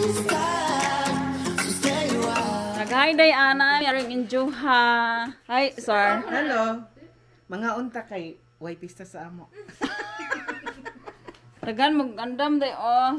Hi, Diana. Yaring injuha. Hi, sir. Hello. Mga unta kay way pista sa amo. Tagan mag-andam day oh.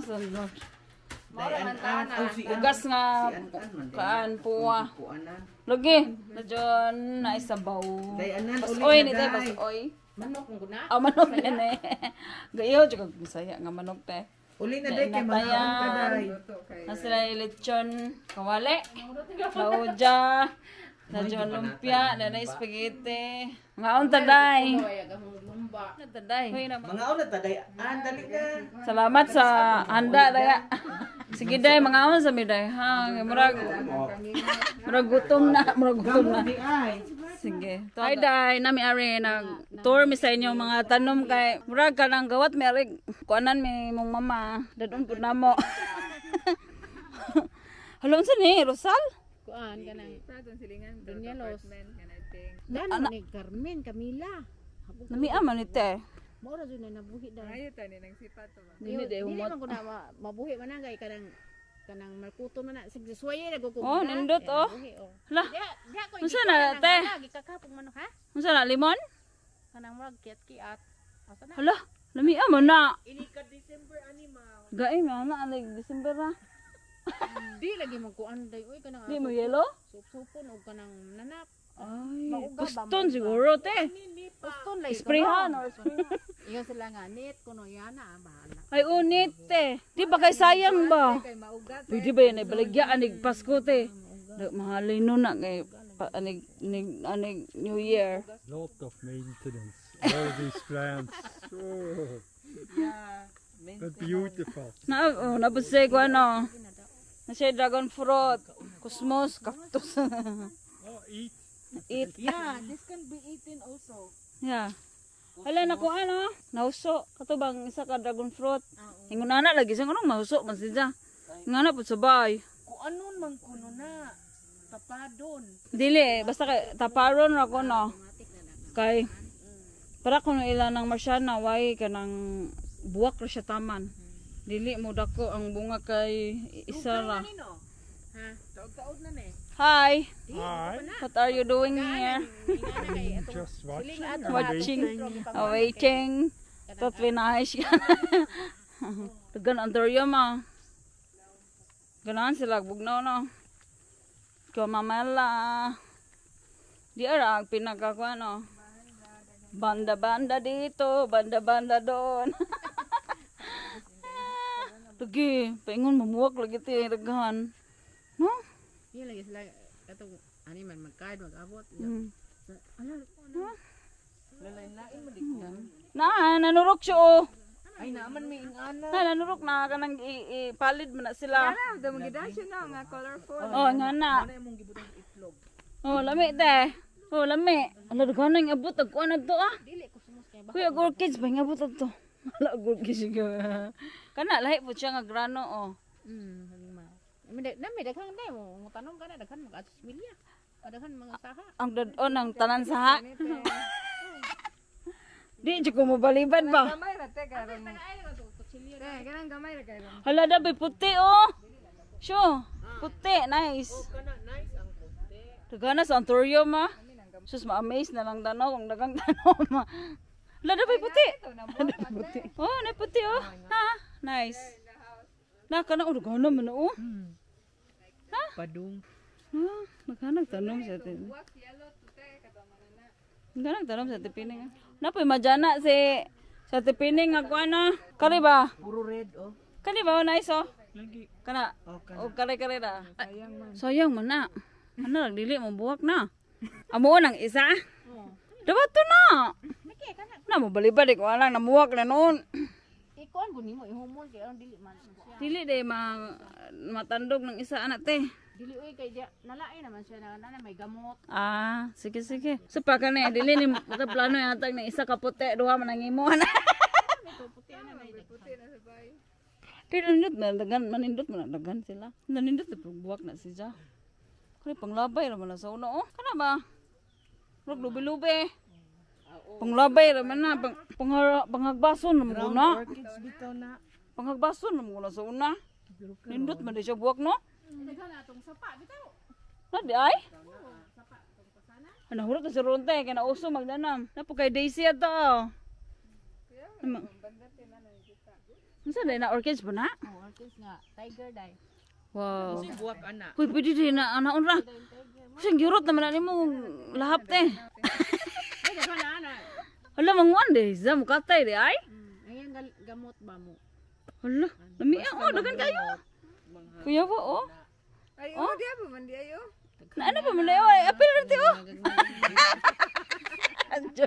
Ugas nga kaan puwa. Lagi. Na John na isabaw. Basoy ni tay basoy. Manok ng guna? Ah, manok yan eh. Gayo juga bisaya nga manok te. Uli na day kay mga unta day. Nasila lechon kawali. Lauja. Na John lumpia, na spaghetti. Mga unta day. Mga unta day. Dali na. Salamat sa handa daya. Sige day, mga unta sa miday ha. Murag gutom na, Sige. Hi day, nami ari nag tour mi sa inyo mga tanom kay murag kanang gawat mi ari kuanan mi mong mama. Dadon pud namo. Halom sa ni Rosal? Kuan kanang Pradon silingan Dunyalos. kanating. Dano ni Carmen, Camila. Nami aman ite. Mao ra jud na nabuhi dai. Ayo tani nang sipat to ba. Dili day Dili humot. man ko na mabuhi man gay kanang malkuton man na sig suwaye ra ko. Oh, nindot oh. Hala. Diha ko. Unsa na te? Gikakapong manok ha? Unsa na limon? Kanang murag kiat-kiat. Asa na? Hala, nami aman na. Ilika December animal. Gaay man na alig December ra. Di lagi mo kuan day oy kanang Di mo yelo? supon og kanang nanap. Ay, Mauga ba, puston mauga? siguro te. Puston lay. Sprayhan or sprayhan. Iyo sila nga net kuno yana bahala. Ay unit te. Di ba kay sayang ba? Kay maugat. Pwede ba yan ay baligya anig Pasko te. Mahalin nun na kay anig New Year. Lot of maintenance. All these plants. Oh, Yeah. but beautiful. Nabusay ko ano. Nasa dragon fruit, cosmos, cactus. Oh, eat. Eat. Yeah, this can be eaten also. Yeah. Hala na ko ano, nauso. Katubang isa ka dragon fruit. Ingunana lagi sa kanong mahuso man siya. Ngana pud sabay. Kung anon man kuno na tapadon. Dili, basta kay taparon ra ko no. Kay para kuno ila ng Marsiana way kanang buwak ra siya taman. Dili mo dako ang bunga kay isa ra. Ha, taog-taog na ni. Hi. Hi. What are you doing here? Just watching. Watching, waiting. Tot pinahis ka. Tagan antorium ah. Ganahan sila bugnaw no. Ko mamala. Di ara pinagawa no. Banda-banda dito, banda-banda doon. Lagi, paingon mamuwak lagi ti daghan. No? Iya lagi sila katong ani man magkaid mag-abot. Lalain-lain mo di ko. Nanurok siya oh. Ay naaman may ingana. Nanurok na kanang ipalid man na sila. Ara, damo gidasyo na nga colorful. Oh, nga na. Ano imong gibutang itlog? Oh, lami te. Oh, lami. Ala daghan nang abot ag kuan adto ah. Dili ko sumos kay ba. Kuya Gorkids ba nga abot adto? Ala Gorkids ka. Kana lahi po siya nga grano oh. Halima. Nami daghang day mo tanom kana daghan mag-atos milya. Daghan mga saha. Ang dadon ng tanan saha. Di jud ko mobalibad ba? Gamay ra te karon. Ay nga to kutsilyo. Te, ganang gamay ra karon. Hala dabay puti oh. Syo, puti, nice. Kana nice ang puti. Dagana sa antorium ah. Sus ma-amaze na lang danaw kung dagang tanaw ma. Hala dabay puti. Puti. Oh, na puti oh. Ha, nice. Na kana og dagana man oh. Ha? Padung. Ah, maghanag tanom sa atin. Buwak yellow to te katama na. Maghanag tanom sa tipining. Napoy majana si sa tipining nga kuana. Kani ba? Puro red oh. Kani ba nice oh? Lagi. Kana. Okay. O kare-kare na. Sayang man. Sayang man na. Ano lang dili mo buwak na. Amo nang isa. Dapat to na. Naki kana. Na mo balibad ko lang namuwak na noon. Ikuan ko nimo ihumol kay ang dili man siya. Dili de matandog ng isa anak te. Dili oy kay dia nalain naman siya na may gamot. Ah, sige sige. So pa kani dili ni plano yatag ng isa ka puti, duha man ang imo na. May puti ana may Puti na sabay. Pinindot na dagan, manindot man na dagan sila. Nanindot na buwak na siya. Kani panglabay ra man na sa una oh. Kana ba? Rog lubi-lubi. Panglabay ra man na panghagbason na mo na. Orchids bitaw na. Panghagbason na mo na sa una. Nindot man di siya buwak no? Daghan na atong sapa bitaw. Na di ay? Sapa tong pasana. Ano hurot ka si Ronte kay nauso magdanam. Napo kay Daisy ato. Ano? Unsa day na orchids ba na? Oh, artist nga tiger dai. Wow. Si buwak ana. Hoy pwede din na anaon ra. Sing gyurot naman ani mo lahap te. Ay daghan na ana. Hala manguan de, zam katay de ay. Ayan gamot ba mo? Hala, lami oh dagan kayo. Kuya po oh. Ay, oh, dia pa man di ayo. Na ano pa man dayo ay apil ra ti oh. Anjo.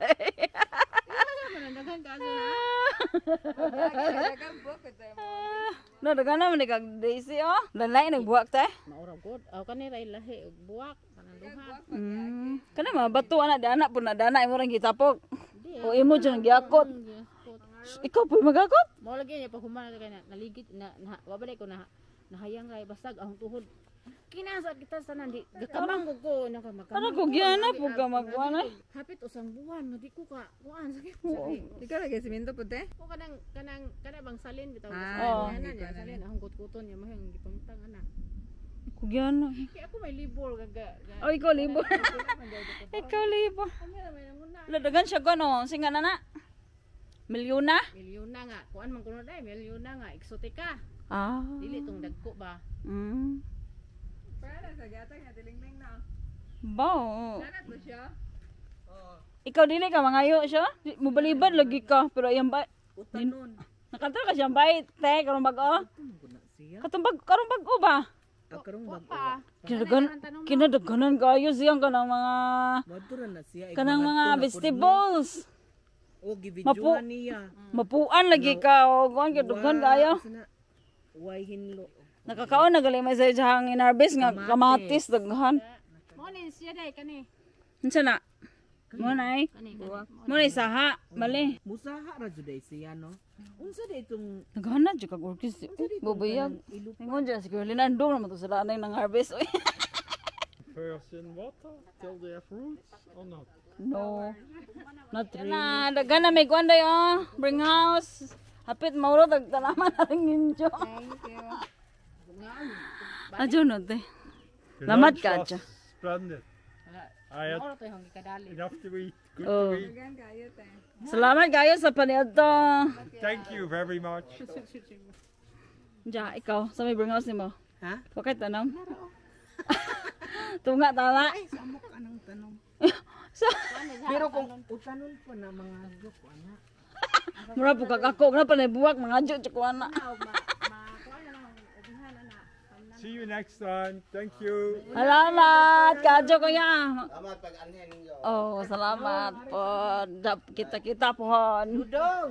Daghan ka na. Dagang buwak ito mo. Na dagan na man ni kag Daisy oh. Lalay nagbuwak te. Maura god. Aw kani ray lahi og buwak kanang duha. Kana mabato ana di anak pun na dana imo rang gitapok. O imo jud gyakot. Ikaw po magakot? Mo lagi niya pag humana kay naligid na wa ba ko na nahayang ray basag ahong tuhod. Kinasa kita sa nandi gakamang ko na ka makamang. Ano ko gyana po ka magkuan ay? Hapit usang buwan di ko ka kuan sakit. Ikaw lagi siminto puti? Ko kanang bang salin bitaw. Ah, Ana hindi ko niya salin ahong kutkuton niya mahang gipamtang ana. Ko gyana. Kaya ako may libor gaga. Oh ikaw libo. Ikaw libo. Kamera may namuna. Ladagan siya gano, singa na na. Milyona? Milyona nga. Kuan man kuno dai, milyona nga eksotika. Ah. Dili tong dagko ba. Para sa gata nga dilingling na. Bao. Nanat ba siya? Ikaw dili ka mangayo siya? Mubalibad lagi ka, pero ayang ba Utanon. nakatra ka siyang bait, te, karong bag-o. Siya. Karong bag-o ba? Karong bag. Pa. Kinadaganan kayo siyang kanang mga Wadto na siya. kanang mga vegetables. O gibidyuhan niya. Mapuan lagi ka o kuan kidugan kayo. Way hinlo. Nakakaon na gali may sa jahang inarbis nga kamatis daghan. Mo ni siya dai kani. Unsa na? Mo nay. Kani. Mo nay saha, mali. Musaha ra jud ay siya no. Unsa day itong Daghan na jud kag orchis. Bubayag. Ingon dyan, siguro linandong naman to sila anay ng harvest. Oy. First in water till they have roots or not? No. Not really. Na, daghan na may kuan day oh. Bring house. Hapit mauro tagtanaman na rin ninyo. Thank you. Adyo no te. The Lamat lunch ka, was Adja. splendid. I had Oro to yung gikadali. enough to eat, good Oh. to eat. Dagan kayo te. Salamat kayo sa paniadto. Thank you very much. Ja, ikaw, sa may bring house nimo. ha? Bakit tanong? Tunga tala. Ay, samok anang tanong. Sa Pero kung utanon po na mga group ana. mura po kakako na pa buwak mga jo ko ana. See you next time. Thank you. Salamat kadyo kuya. Salamat pag anhin ninyo. Oh, salamat po. Kita pohon. Dong.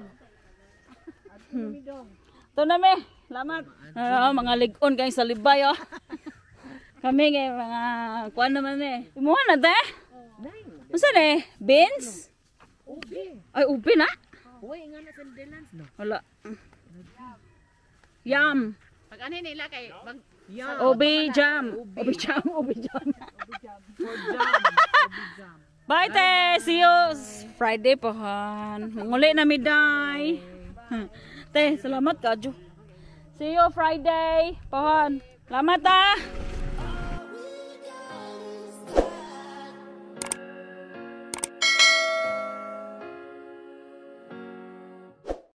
Ito na me. Salamat. Mga ligon kayo sa libay oh. Kami ngay mga kuan naman eh. Imuha na te. Unsa ni? Beans? Ubi. Ay ubi na? Uy, nga na sandelans no. Wala. Yum. Pag ano nila kay bag Yeah. Ubi jam. Ubi jam. Ubi jam. For jam. Ubi jam. Bye te. See you Friday pohon. Muli na miday. Te, salamat ka jo. See you Friday pohon. Salamat ah.